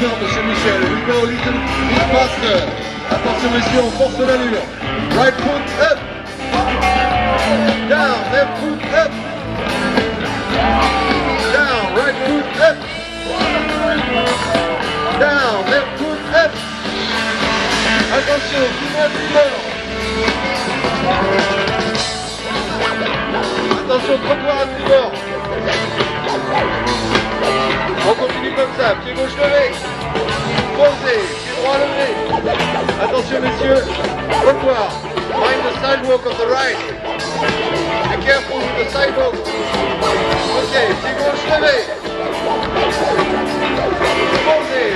Attention, monsieur Michel, we go a little bit faster. Attention, messieurs, on force l'allure. Right foot up. Down, left foot up. Down, right foot up. Down, left foot up. Attention, fumeur. Attention, trottoir à tribord. On continue comme ça, pied gauche levé. Posé, pied droit levé. Attention messieurs, trottoir. Mind the sidewalk on the right. Be careful with the sidewalk. Ok, pied gauche levé. Posé,